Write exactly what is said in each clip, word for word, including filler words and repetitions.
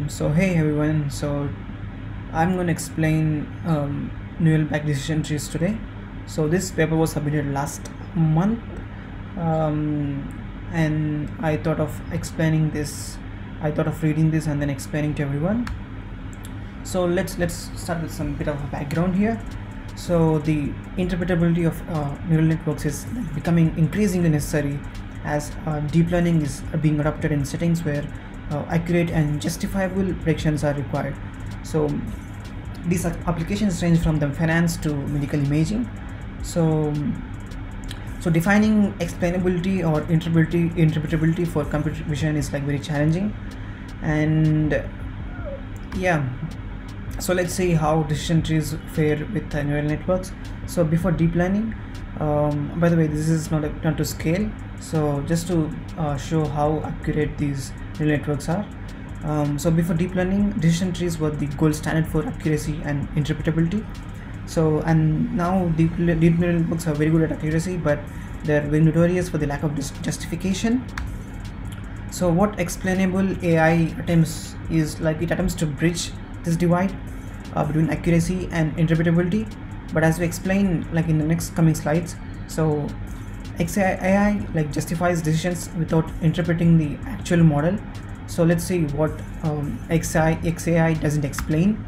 So hey everyone, so I'm going to explain um, neural back decision trees today. So this paper was submitted last month, um, and I thought of explaining this. I thought of reading this and then explaining to everyone. So let's let's start with some bit of a background here. So the interpretability of uh, neural networks is becoming increasingly necessary as uh, deep learning is being adopted in settings where uh, accurate and justifiable predictions are required. So these applications range from the finance to medical imaging. So so defining explainability or interpretability interpretability for computer vision is like very challenging. And yeah, so let's see how decision trees fare with uh, neural networks. So before deep learning, um, by the way, this is not, a, not to scale, so just to uh, show how accurate these neural networks are. Um, so before deep learning, decision trees were the gold standard for accuracy and interpretability. So and now deep, deep neural networks are very good at accuracy, but they're very notorious for the lack of justification. So what explainable A I attempts is like it attempts to bridge this divide uh, between accuracy and interpretability. But as we explain like in the next coming slides, so X A I like justifies decisions without interpreting the actual model. So let's see what um, X A I, X A I doesn't explain.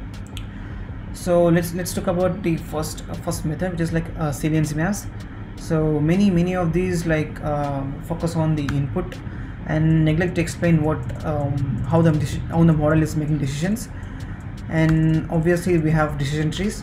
So let's let's talk about the first uh, first method, which is like uh, salience maps. So many many of these like uh, focus on the input and neglect to explain what um, how the how the model is making decisions. And obviously we have decision trees.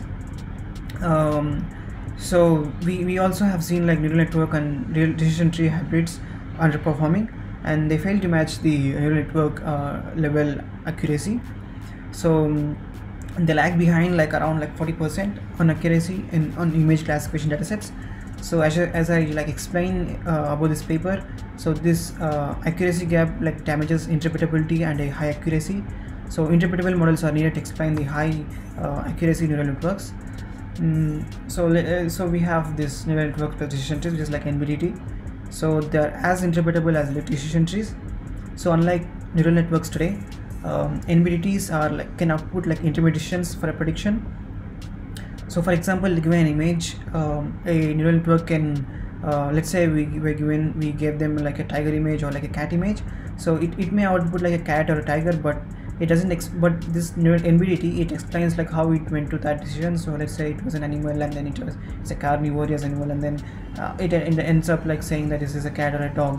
Um, so we, we also have seen like neural network and real decision tree hybrids underperforming, and they fail to match the neural network uh, level accuracy. So um, they lag behind like around like forty percent on accuracy in on image classification datasets. So as, as I like explain uh, about this paper, so this uh, accuracy gap like damages interpretability and a high accuracy. So interpretable models are needed to explain the high uh, accuracy neural networks. Mm, so uh, so we have this neural network decision trees, which is like N V D T. So they're as interpretable as decision trees. So unlike neural networks today, um, N V D Ts are like can output like interpretations for a prediction. So for example, given an image, um, a neural network can uh, let's say we were given we gave them like a tiger image or like a cat image. So it, it may output like a cat or a tiger, but it doesn't ex but this neural N V D T, it explains like how it went to that decision. So let's say it was an animal, and then it was it's a carnivorous animal, and then uh, it, it ends up like saying that this is a cat or a dog.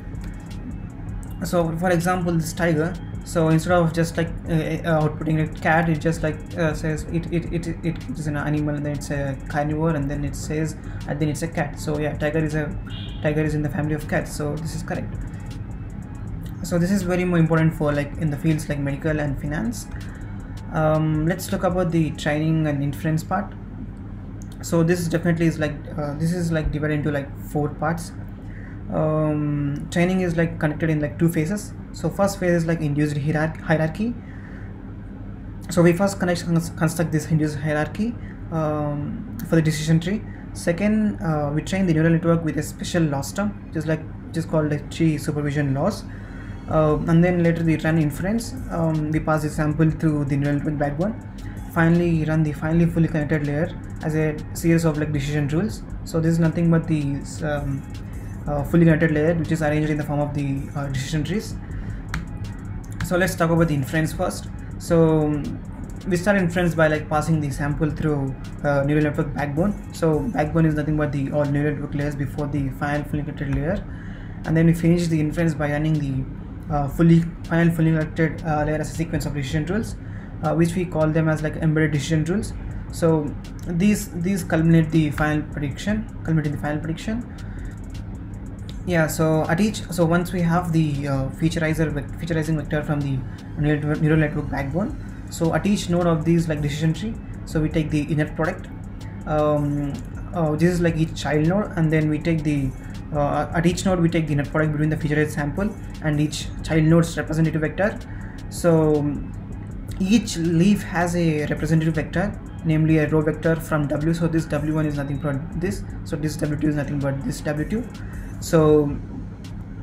So for example, this tiger, so instead of just like uh, uh, outputting a cat, it just like uh, says it it, it it it is an animal, and then it's a carnivore, and then it says and then it's a cat. So yeah, tiger is a tiger is in the family of cats, so this is correct. So this is very more important for like in the fields like medical and finance. Um, let's talk about the training and inference part. So this is definitely is like uh, this is like divided into like four parts. Um, training is like connected in like two phases. So first phase is like induced hierarchy. So we first connect, construct this induced hierarchy um, for the decision tree. Second, uh, we train the neural network with a special loss term, just like which is called like tree supervision loss. Uh, and then later we run inference. Um, we pass the sample through the neural network backbone. Finally, run the finally fully connected layer as a series of like decision rules. So this is nothing but the um, uh, fully connected layer, which is arranged in the form of the uh, decision trees. So let's talk about the inference first. So um, we start inference by like passing the sample through uh, neural network backbone. So backbone is nothing but the all neural network layers before the final fully connected layer, and then we finish the inference by running the uh, fully final fully connected uh, layer as a sequence of decision rules, uh, which we call them as like embedded decision rules. So these these culminate the final prediction, culminate the final prediction. Yeah, so at each, so once we have the uh, featureizer featureizing vector from the neural, neural network backbone, so at each node of these like decision tree, so we take the inner product. Um, uh, this is like each child node, and then we take the uh, at each node we take the inner product between the featureized sample and each child node's representative vector. So each leaf has a representative vector, namely a row vector from W. So this W one is nothing but this, so this W two is nothing but this W two. So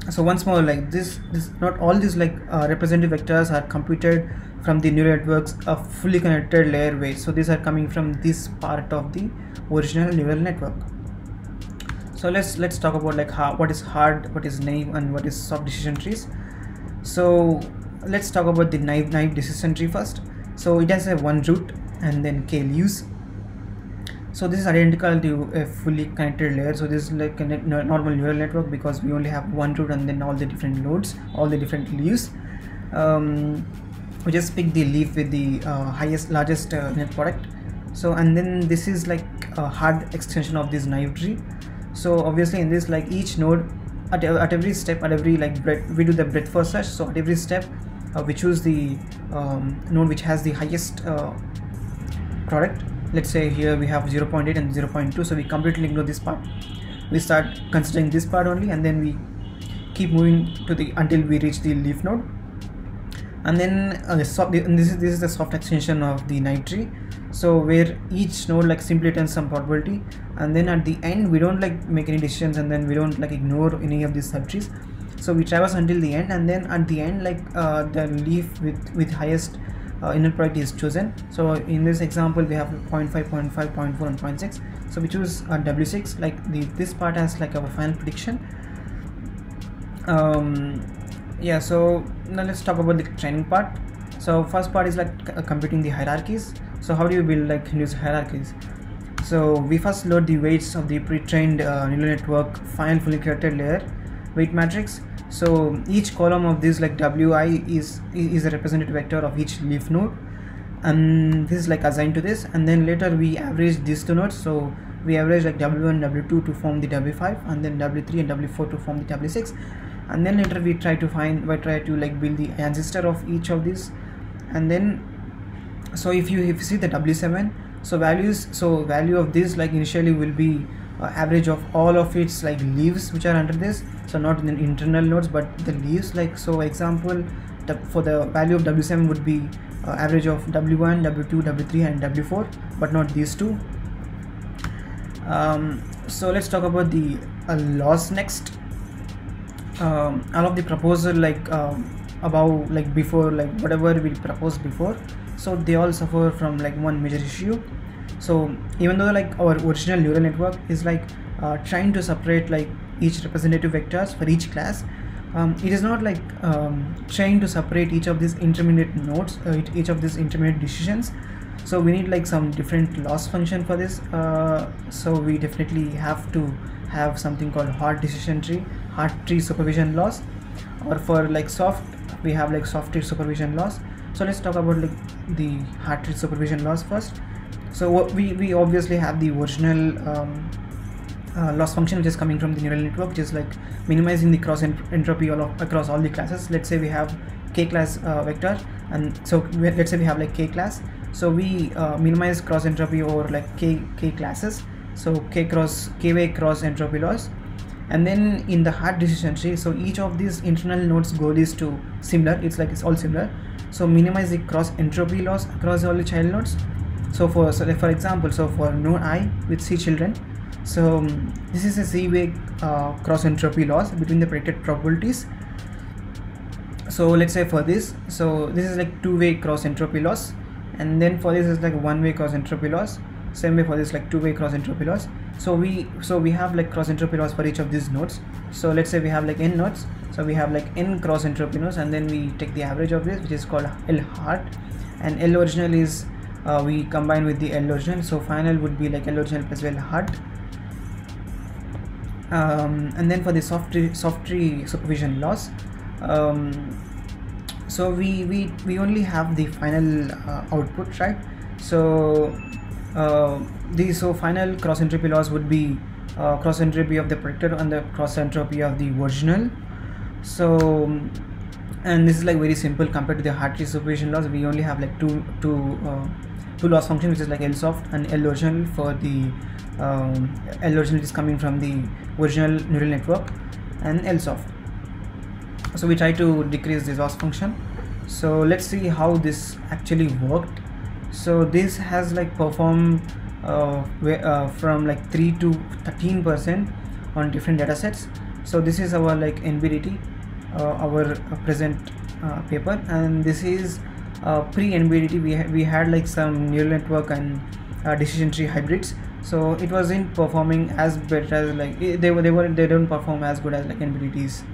so once more, like this this not all these like uh, representative vectors are computed from the neural networks a fully connected layer way. So these are coming from this part of the original neural network. So let's let's talk about like how what is hard, what is naive, and what is soft decision trees. So let's talk about the naive naive decision tree first. So it has a one root and then k leaves. So this is identical to a fully connected layer. So this is like a net, normal neural network, because we only have one root and then all the different nodes, all the different leaves. Um, we just pick the leaf with the uh, highest largest uh, net product. So and then this is like a hard extension of this naive tree. So obviously in this, like each node at, at every step, at every like breadth, we do the breadth first search. So at every step uh, we choose the um, node which has the highest uh, product. Let's say here we have zero point eight and zero point two, so we completely ignore this part. We start considering this part only, and then we keep moving to the until we reach the leaf node. And then uh, the soft, and this is this is the soft extension of the naive tree. So where each node like simply returns some probability, and then at the end we don't like make any decisions, and then we don't like ignore any of these subtrees. So we traverse until the end, and then at the end, like uh, the leaf with with highest uh, inner product is chosen. So in this example we have zero point five, zero point five, zero point four, and zero point six. So we choose uh, W six. Like the this part has like our final prediction. Um, yeah. So now let's talk about the training part. So first part is like uh, computing the hierarchies. So how do you build like use hierarchies? So we first load the weights of the pre-trained uh, neural network final fully created layer weight matrix. So each column of this like wi is is a representative vector of each leaf node, and this is like assigned to this. And then later we average these two nodes. So we average like w one, w two to form the w five, and then w three and w four to form the w six. And then later we try to find we try to like build the ancestor of each of these. And then so if you if you see the w seven, so values so value of this like initially will be uh, average of all of its like leaves which are under this. So not in the internal nodes, but the leaves. Like so example, the, for the value of w seven would be uh, average of w one, w two, w three, and w four, but not these two. Um, so let's talk about the uh, loss next. Um, all of the proposal like um, above, like before, like whatever we proposed before, so they all suffer from like one major issue. So even though like our original neural network is like uh, trying to separate like each representative vectors for each class, um, it is not like um, trying to separate each of these intermediate nodes, uh, each of these intermediate decisions. So we need like some different loss function for this. Uh, so we definitely have to have something called hard decision tree, hard tree supervision loss, or for like soft we have like soft tree supervision loss. So let's talk about like the hard tree supervision loss first. So what we we obviously have the original um, uh, loss function which is coming from the neural network, which is like minimizing the cross ent entropy all of, across all the classes. Let's say we have k class uh, vector, and so we, let's say we have like k class. So we uh, minimize cross entropy over like k k classes. So k cross k way cross entropy loss. And then in the hard decision tree, so each of these internal nodes goal is to similar, it's like it's all similar. So minimize the cross entropy loss across all the child nodes. So for so for example, so for node I with c children, so um, this is a c way uh, cross entropy loss between the predicted probabilities. So let's say for this, so this is like two way cross entropy loss, and then for this is like one way cross entropy loss. Same way for this, like two way cross entropy loss. So we so we have like cross entropy loss for each of these nodes. So let's say we have like n nodes, so we have like n cross entropy nodes, and then we take the average of this, which is called L hard, and L original is uh, we combine with the L original. So final would be like L original plus L hard. Um, and then for the soft tree, soft tree supervision loss, um, so we we we only have the final uh, output, right? So uh, the so final cross entropy loss would be uh, cross entropy of the predictor and the cross entropy of the original. So and this is like very simple compared to the hard tree supervision loss. We only have like two two uh, two loss function, which is like L soft and L original. For the um, L original is coming from the original neural network, and L soft. So we try to decrease this loss function. So let's see how this actually worked. So this has like performed uh, uh, from like three to thirteen percent on different data sets. So this is our like N B D T, uh, our uh, present uh, paper, and this is uh, pre N B D T. We, ha we had like some neural network and uh, decision tree hybrids, so it wasn't performing as better as like they were they were they don't perform as good as like N B D Ts.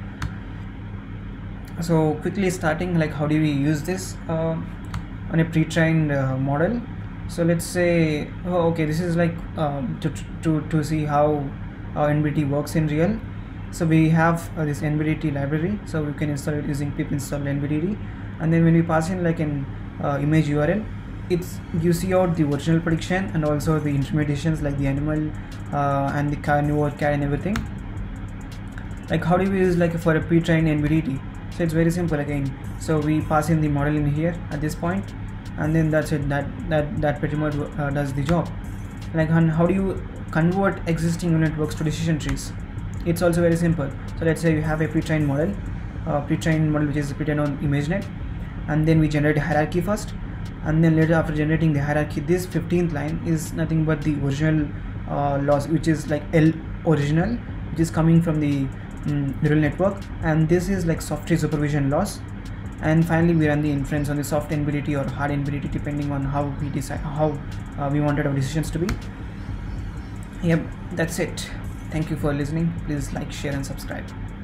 So quickly starting, like how do we use this uh, on a pre-trained uh, model. So let's say, oh, okay, this is like um, to, to, to see how uh, N B D T works in real. So we have uh, this N B D T library, so we can install it using pip install N B D T, and then when we pass in like an uh, image U R L, it's gives you out the original prediction and also the intermediations like the animal uh, and the carnivore cat and everything. Like how do we use like for a pre-trained N B D T? So it's very simple again. So we pass in the model in here at this point, and then that's it. That that that pretty much uh, does the job. Like how do you convert existing neural networks to decision trees? It's also very simple. So let's say you have a pre-trained model, uh, pre-trained model which is pre-trained on ImageNet, and then we generate a hierarchy first, and then later after generating the hierarchy, this fifteenth line is nothing but the original uh, loss, which is like L original, which is coming from the um, neural network, and this is like soft tree supervision loss. And finally we run the inference on the soft N B D T or hard N B D T depending on how we decide how uh, we wanted our decisions to be. Yep, that's it. Thank you for listening. Please like, share and subscribe.